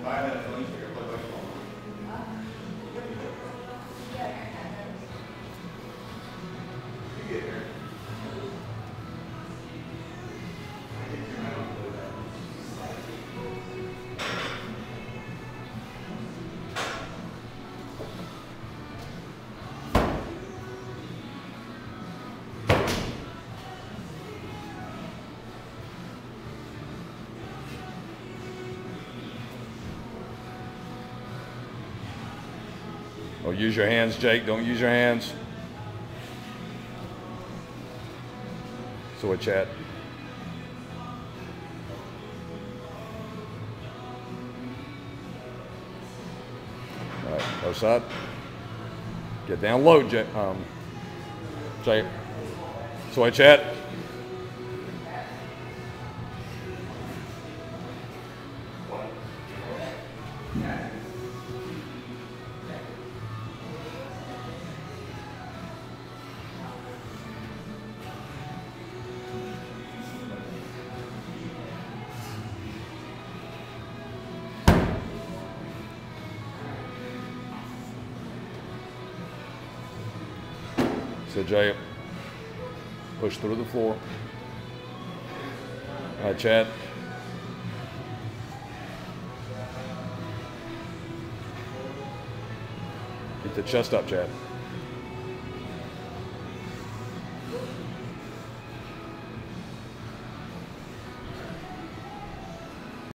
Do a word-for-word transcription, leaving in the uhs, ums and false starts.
Oh, use your hands, Jake. Don't use your hands. So what, Chad? All right, other side. Get down low, Jake. Um, Jake. So what, Chad? So Jay, push through the floor. All right, Chad. Get the chest up, Chad.